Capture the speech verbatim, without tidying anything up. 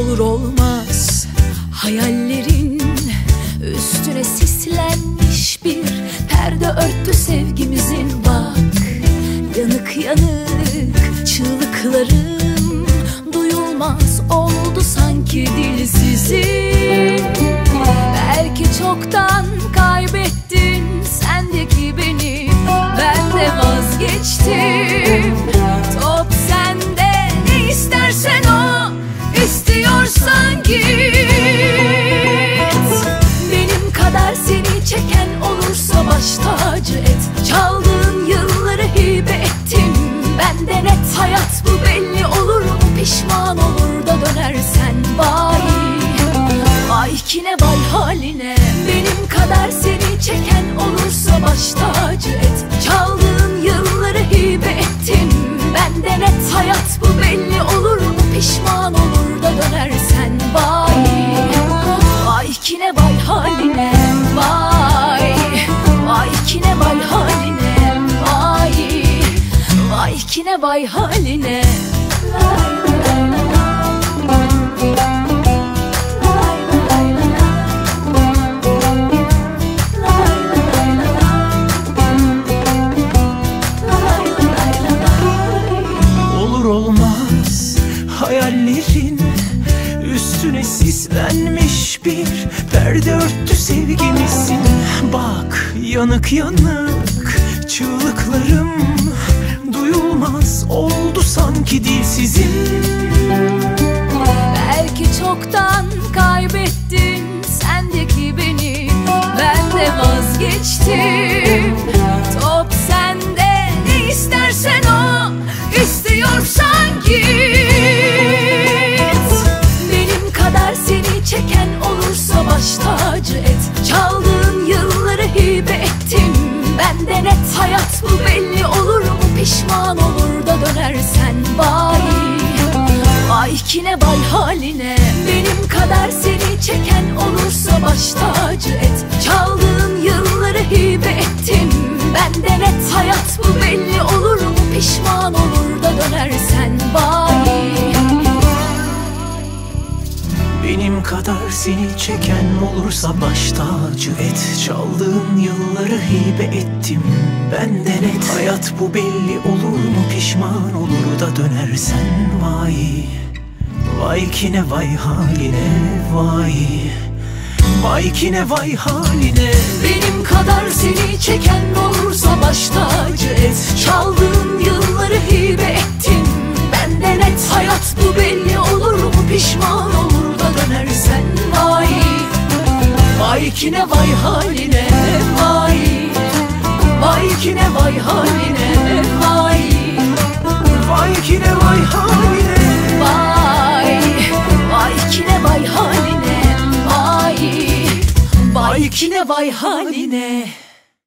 Olur olmaz hayallerin üstüne sislenmiş bir perde örttü sevgimizin. Bak, yanık yanık çığlıklarım duyulmaz oldu sanki dilsizim. Belki çoktan kaybettin sendeki beni, ben de vazgeçtim. Top sende, ne istersen o, istiyorsan git. Benim kadar seni çeken olursa baş tacı et. Çaldığın yılları hibe ettim, ben de net. Hayat bu, belli olur mu? Pişman olur da dönersen vay. Vay kine vay haline. Benim kadar seni çeken olursa baş tacı et. Çaldığın yılları hibe ettim, ben de net. Hayat bu, belli olur mu? Pişman olur da dönersen vay. Vay kine vay haline. Vay, vay kine vay haline. Vay, vay kine vay haline. Olur olmaz hayallerin üstüne sislenmiş bir perde örttü sevgimizin. Bak, yanık yanık çığlıklarım duyulmaz oldu sanki dilsizim. Belki çoktan kaybettin sendeki beni, ben de vazgeçtim. Top sende, ne istersen o, istiyorsan git. Benim kadar seni çeken olursa baş tacı et. Çaldığın yılları hibe ettim, ben de net. Hayat bu, belli olur mu? Pişman olur da dönersen vay. Vay kine vay haline. Benim kadar seni çeken olursa baş tacı et. Çaldığın yılları hibe ettim, ben de net. Hayat bu, belli olur mu? Pişman olur da dönersen vay. Benim kadar seni çeken olursa baş tacı et. Çaldığın yılları hibe ettim, ben de net. Hayat bu, belli olur mu? Pişman olur da dönersen vay. Vay kine vay haline. Vay, vay kine vay haline. Benim kadar seni çeken olursa baş tacı et. Çaldığın yılları hibe ettim, ben de net. Hayat bu, belli olur mu? Pişman olur da dönersen vay. Vay kine vay haline. Vay, vay kine vay haline. Vay, Vay kine vay haline. vay, vay kine vay haline. Vay, vay kine vay haline.